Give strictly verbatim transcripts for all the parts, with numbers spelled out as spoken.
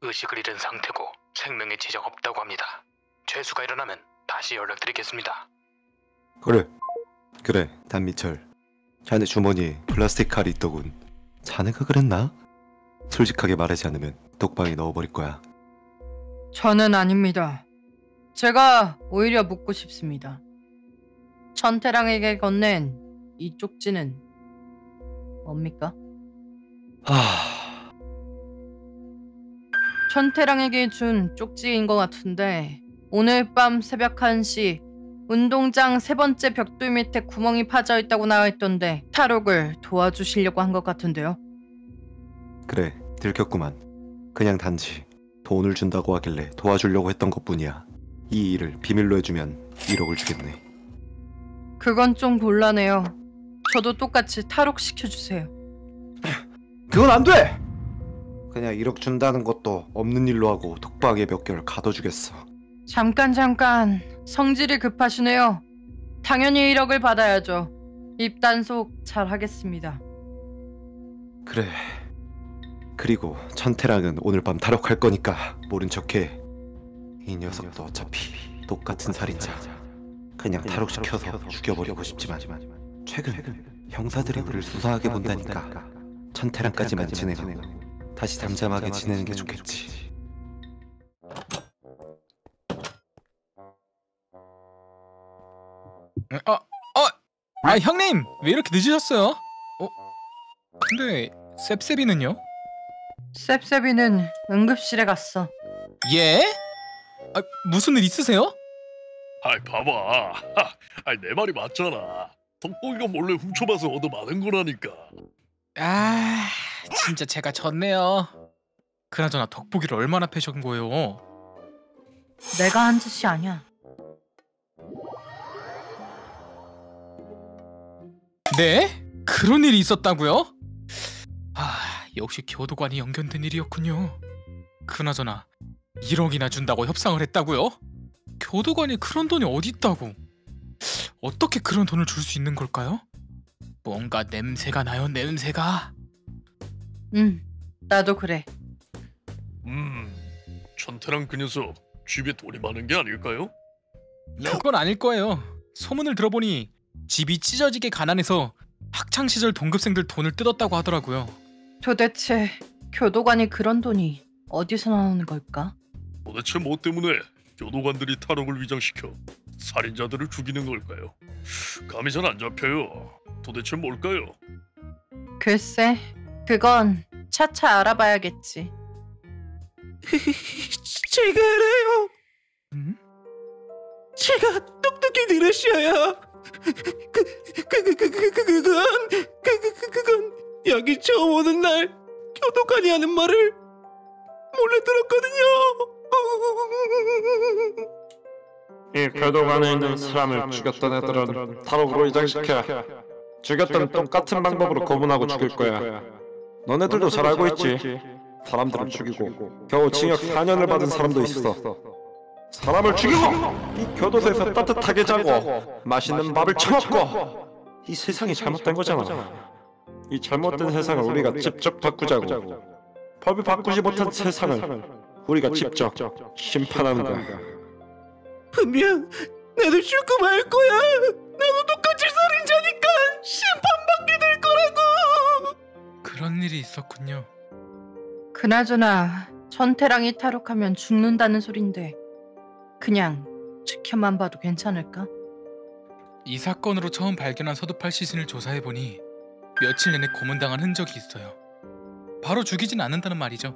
의식을 잃은 상태고 생명의 지적 없다고 합니다. 죄수가 일어나면 다시 연락드리겠습니다. 그래 그래 단미철, 자네 주머니에 플라스틱 칼이 있더군. 자네가 그랬나? 솔직하게 말하지 않으면 독방에 넣어버릴 거야. 저는 아닙니다. 제가 오히려 묻고 싶습니다. 천태랑에게 건넨 이 쪽지는 뭡니까? 하... 천태랑에게 준 쪽지인 것 같은데 오늘 밤 새벽 한 시 운동장 세 번째 벽돌 밑에 구멍이 파져 있다고 나와 있던데 탈옥을 도와주시려고 한 것 같은데요. 그래 들켰구만. 그냥 단지 돈을 준다고 하길래 도와주려고 했던 것뿐이야. 이 일을 비밀로 해주면 일억을 주겠네. 그건 좀 곤란해요. 저도 똑같이 탈옥시켜주세요. 그건 안 돼! 그냥 일억 준다는 것도 없는 일로 하고 독방에 몇 개월 가둬주겠어. 잠깐 잠깐 성질이 급하시네요. 당연히 일억을 받아야죠. 입단속 잘 하겠습니다. 그래. 그리고 천태랑은 오늘 밤 탈옥할 거니까 모른 척해. 이 녀석도 어차피 똑같은 살인자. 그냥 탈옥시켜서 죽여버리고 싶지만 최근 형사들이 우리를 수사하게 본다니까 천태랑까지만 지내고 다시 잠잠하게 지내는 게 좋겠지. 아, 어, 아 형님 왜 이렇게 늦으셨어요? 어, 근데 셉셉이는요? 셉셉이는 응급실에 갔어. 예? 아, 무슨 일 있으세요? 아이 봐봐. 아이 내 말이 맞잖아. 돋보기가 몰래 훔쳐봐서 얻어맞은 거라니까. 아, 진짜 제가 졌네요. 그나저나 덕보기를 얼마나 패신 거예요? 내가 한 짓이 아니야. 네? 그런 일이 있었다고요? 아, 역시 교도관이 연결된 일이었군요. 그나저나 일억이나 준다고 협상을 했다고요? 교도관이 그런 돈이 어디 있다고? 어떻게 그런 돈을 줄 수 있는 걸까요? 뭔가 냄새가 나요, 냄새가. 응, 나도 그래. 음, 천태랑 그 녀석 집에 돈이 많은 게 아닐까요? 그건 아닐 거예요. 소문을 들어보니 집이 찢어지게 가난해서 학창시절 동급생들 돈을 뜯었다고 하더라고요. 도대체 교도관이 그런 돈이 어디서 나오는 걸까? 도대체 뭐 때문에 교도관들이 탈옥을 위장시켜 살인자들을 죽이는 걸까요? 감이 잘 안 잡혀요. 도대체 뭘까요? 글쎄, 그건 차차 알아봐야겠지. 제가 알아요. 음? 제가 똑똑히 들으셔요. 그, 그, 그, 그, 그, 그, 그건, 그, 그, 그, 그건 여기 처음 오는 날 교도관이 하는 말을 몰래 들었거든요. 이 교도관에 있는 사람을 죽였던 애들은 탈옥으로 이장시켜 죽였던 똑같은 방법으로 고문하고 죽일 거야. 너네들도 잘 알고 있지. 사람들을 죽이고 겨우 징역 사 년을 받은 사람도 있어. 사람을 죽이고 이 교도소에서 따뜻하게 자고 맛있는 밥을 처먹고 이 세상이 잘못된 거잖아. 이 잘못된 세상을 우리가 직접 바꾸자고. 법이 바꾸지 못한 세상을 우리가 직접 심판하는 거야. 분명 나도 죽고 말 거야. 나도 똑같이 살인자니까 심판받게 될 거라고. 그런 일이 있었군요. 그나저나 천태랑이 탈옥하면 죽는다는 소린데 그냥 지켜만 봐도 괜찮을까? 이 사건으로 처음 발견한 서두팔 시신을 조사해보니 며칠 내내 고문당한 흔적이 있어요. 바로 죽이진 않는다는 말이죠.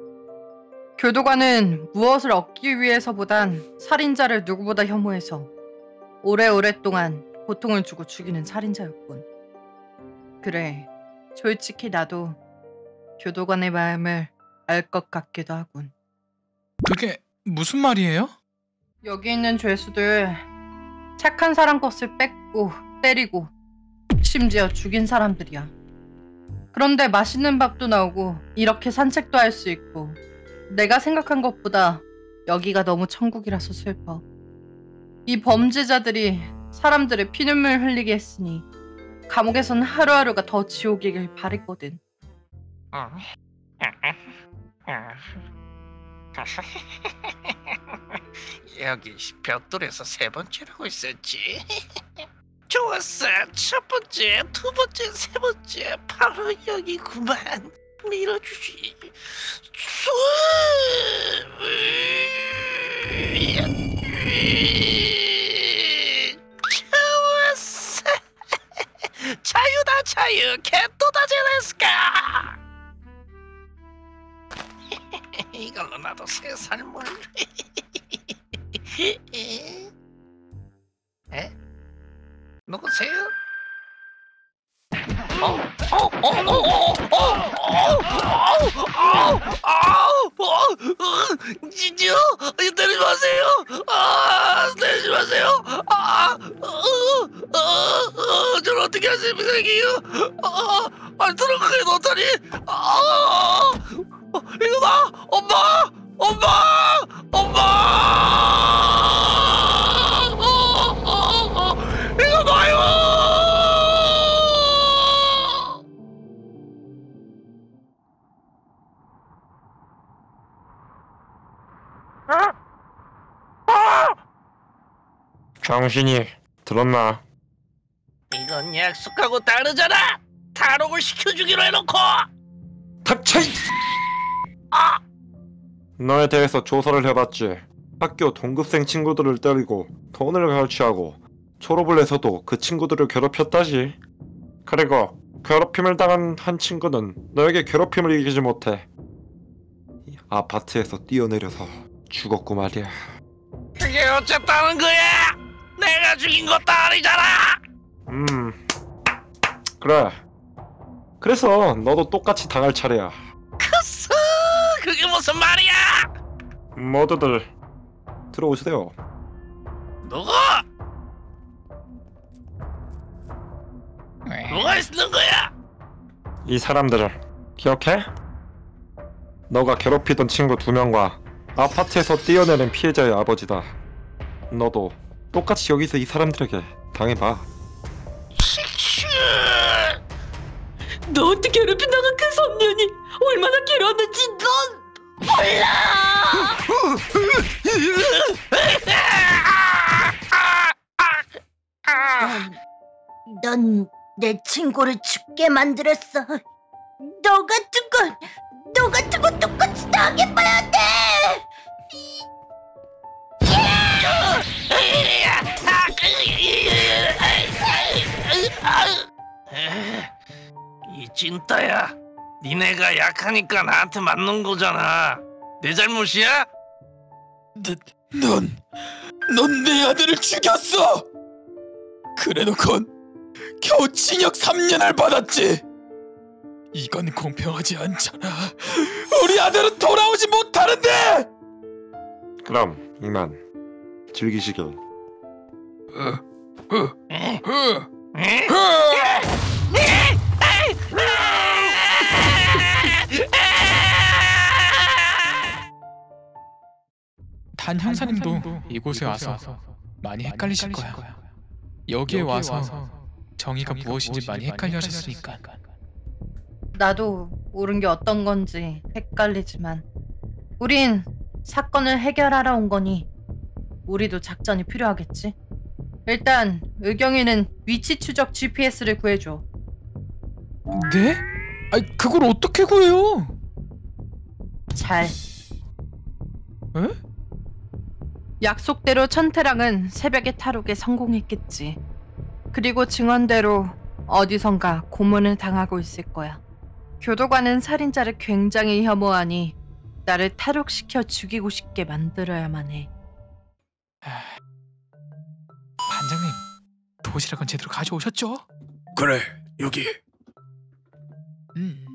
교도관은 무엇을 얻기 위해서보단 살인자를 누구보다 혐오해서 오래오랫동안 고통을 주고 죽이는 살인자였군. 그래, 솔직히 나도 교도관의 마음을 알 것 같기도 하군. 그게 무슨 말이에요? 여기 있는 죄수들 착한 사람 것을 뺏고 때리고 심지어 죽인 사람들이야. 그런데 맛있는 밥도 나오고 이렇게 산책도 할 수 있고 내가 생각한 것보다 여기가 너무 천국이라서 슬퍼. 이 범죄자들이 사람들의 피눈물 흘리게 했으니 감옥에선 하루하루가 더 지옥이길 바랬거든. 여기 벽돌에서 세 번째라고 있었지. 좋았어. 첫 번째, 두 번째, 세 번째 바로 여기구만. 밀어주지. 좋았어. 자유다 자유. 개또다 제레스카. 이걸로 나도 새 삶을. 에? 누구세요? 어? 어? 어? 어? 어? 어? 어? 어? 어? 진짜? 때리지 마세요! 아, 때리지 마세요! 아, 어? 어? 어? 저를 어떻게 하십니까, 이게요? 아, 아, 들어가게 놓다니! 아, 이거 봐! 엄마! 엄마! 엄마! 이거 봐요! 정신이 들었나? 이건 약속하고 다르잖아! 탈옥을 시켜주기로 해놓고! 닥쳐! 아! 너에 대해서 조사를 해봤지. 학교 동급생 친구들을 때리고 돈을 갈취하고 졸업을 해서도 그 친구들을 괴롭혔다지. 그리고 괴롭힘을 당한 한 친구는 너에게 괴롭힘을 이기지 못해 아파트에서 뛰어내려서 죽었고 말이야. 그게 어쨌다는 거야? 내가 죽인 것도 아니잖아! 음 그래. 그래서 너도 똑같이 당할 차례야. 크스! 그게 무슨 말이야? 모두들 들어오세요. 누구? 누가 있는 거야? 이 사람들을 기억해? 너가 괴롭히던 친구 두 명과 아파트에서 뛰어내린 피해자의 아버지다. 너도 똑같이 여기서 이 사람들에게 당해봐. 너한테 괴롭힌 당한 그 소년이 얼마나 괴로웠는지 넌 몰라! 넌 내 친구를 죽게 만들었어. 너 같은 건, 너 같은 건 똑같이 당해봐야 돼! 이 찐따야, 니네가 약하니까 나한테 맞는 거잖아. 내 잘못이야? 넌, 넌 내 아들을 죽였어! 그래놓곤 겨우 징역 삼 년을 받았지! 이건 공평하지 않잖아. 우리 아들은 돌아오지 못하는데! 그럼 이만 즐기시길. 에? 으, 에? 단 형사님도 이곳에 와서 많이 헷갈리실 거야. 여기에 와서 정의가 무엇인지 많이 헷갈려 하셨으니까. 나도 옳은 게 어떤 건지 헷갈리지만 우린 사건을 해결하러 온 거니 우리도 작전이 필요하겠지. 일단 의경이는 위치 추적 지피에스를 구해줘. 네? 아니 그걸 어떻게 구해요? 잘. 에? 약속대로 천태랑은 새벽에 탈옥에 성공했겠지. 그리고 증언대로 어디선가 고문을 당하고 있을 거야. 교도관은 살인자를 굉장히 혐오하니 나를 탈옥시켜 죽이고 싶게 만들어야만 해. 반장님, 도시락은 제대로 가져오셨죠? 그래, 여기. 음.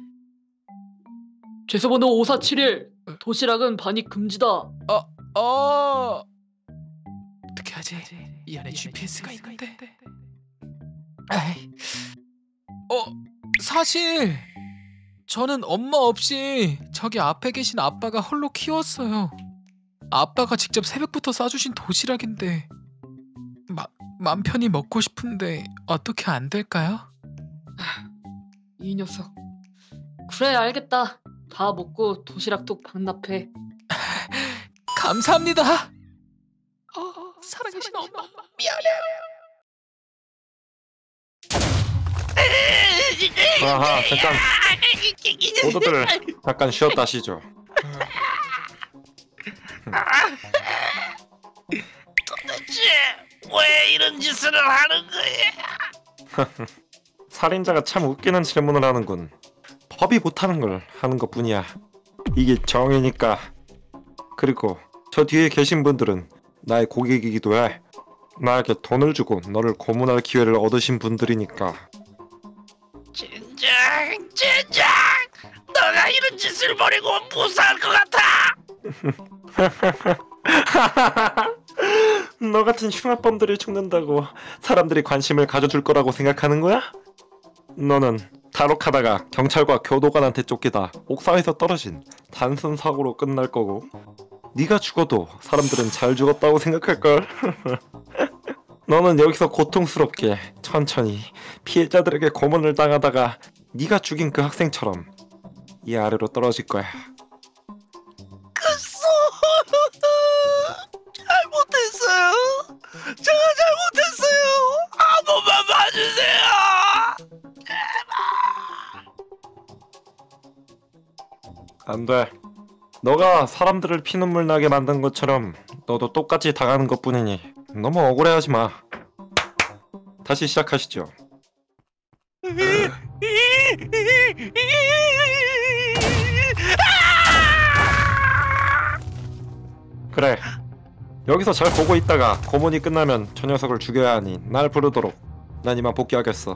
죄수번호 오사칠일 도시락은 반입 금지다. 어... 어떻게 하지? 이 안에 지피에스가 있는데. 에이. 어, 사실 저는 엄마 없이 저기 앞에 계신 아빠가 홀로 키웠어요. 아빠가 직접 새벽부터 싸주신 도시락인데 마, 맘 편히 먹고 싶은데 어떻게 안 될까요? 이 녀석. 그래 알겠다. 다 먹고 도시락도 반납해. 감사합니다. 어, 사랑해주신 엄마 미안해. 아하, 잠깐. 모두들 잠깐 쉬었다 쉬죠. 도대체 왜 이런 짓을 하는 거야? 살인자가 참 웃기는 질문을 하는군. 법이 못하는 걸 하는 것뿐이야. 이게 정의니까. 그리고 저 뒤에 계신 분들은 나의 고객이기도 해. 나에게 돈을 주고 너를 고문할 기회를 얻으신 분들이니까. 진작 진작 너가 이런 짓을 벌이고 무사할 것 같아. 너 같은 흉악범들이 죽는다고 사람들이 관심을 가져줄 거라고 생각하는 거야? 너는 탈옥하다가 경찰과 교도관한테 쫓기다 옥상에서 떨어진 단순 사고로 끝날 거고, 네가 죽어도 사람들은 잘 죽었다고 생각할걸. 너는 여기서 고통스럽게 천천히 피해자들에게 고문을 당하다가 네가 죽인 그 학생처럼 이 아래로 떨어질 거야. 그소 잘못했어요. 제가 잘못했어요. 한 번만 봐주세요. 안 돼. 너가 사람들을 피눈물 나게 만든 것처럼 너도 똑같이 당하는 것뿐이니 너무 억울해하지 마. 다시 시작하시죠. 그래. 여기서 잘 보고 있다가 고문이 끝나면 저 녀석을 죽여야 하니 날 부르도록. 난 이만 복귀하겠어.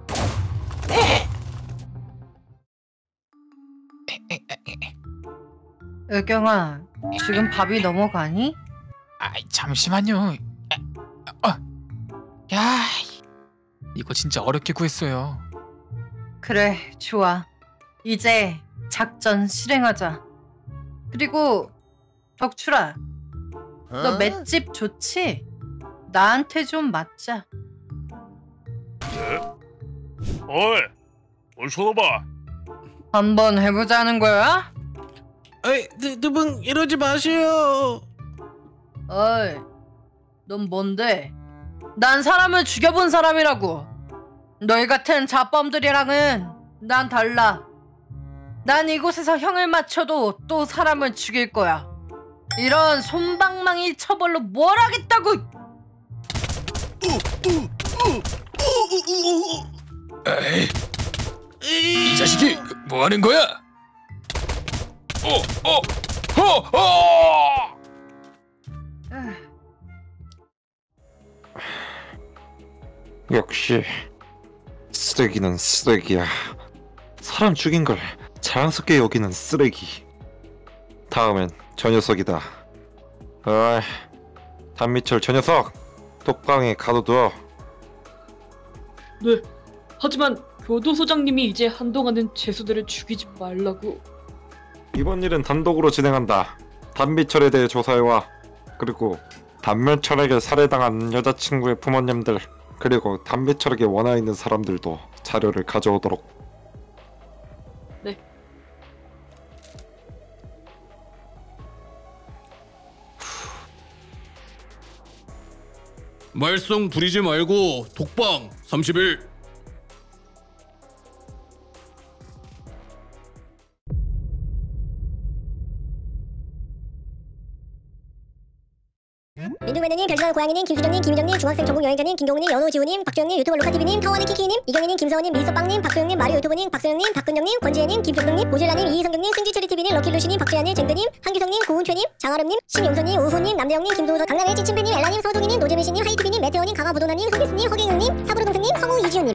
의경아, 지금 밥이 넘어가니? 아, 잠시만요. 아, 어. 야, 이거 진짜 어렵게 구했어요. 그래, 좋아. 이제 작전 실행하자. 그리고 덕출아, 너 맷집 좋지? 나한테 좀 맞자. 네? 어이, 뭘 쳐다봐. 한번 해보자는 거야? 어이, 두분 이러지 마세요. 어이, 넌 뭔데? 난 사람을 죽여본 사람이라고. 너희 같은 자범들이랑은 난 달라. 난 이곳에서 형을 맞춰도 또 사람을 죽일 거야. 이런 솜방망이 처벌로 뭘 하겠다고! 에이, 이 자식이 뭐 하는 거야? 어, 어, 어, 어! 역시 쓰레기는 쓰레기야. 사람 죽인 걸 자랑스럽게 여기는 쓰레기. 다음엔 저 녀석이다. 어이, 단미철 저 녀석 독방에 가둬둬. 네. 하지만 교도소장님이 이제 한동안은 죄수들을 죽이지 말라고. 이번 일은 단독으로 진행한다. 단미철에 대해 조사해와. 그리고 단미철에게 살해당한 여자친구의 부모님들, 그리고 단미철에게 원하 있는 사람들도 자료를 가져오도록. 네. 말썽 부리지 말고 독방 삼십 일. 민둥매너님, 별지만 고양이님, 김수정님, 김유정님, 중학생 전국 여행자님, 김경우님, 연호지우님, 박주영님, 유튜버 로카티비님, 타원의 키키님, 이경희님, 김서원님, 미소빵님, 박소영님, 마리오 유튜버님, 박소영님, 박근영님, 권지혜님, 김종동님, 보질라님, 이희성경님, 승지처리티비님, 럭키루시님, 박주야님, 쟁드님, 한규성님, 고은최님, 장아름님, 신용선님, 우후님, 남대영님, 김도우서, 강남의 찐친배님, 엘라님, 서동희님, 노재민씨님, 하이티비님, 메테오님, 강화부도나님, 허기스님, 허경영님, 사부르동생님, 성우 이지훈님.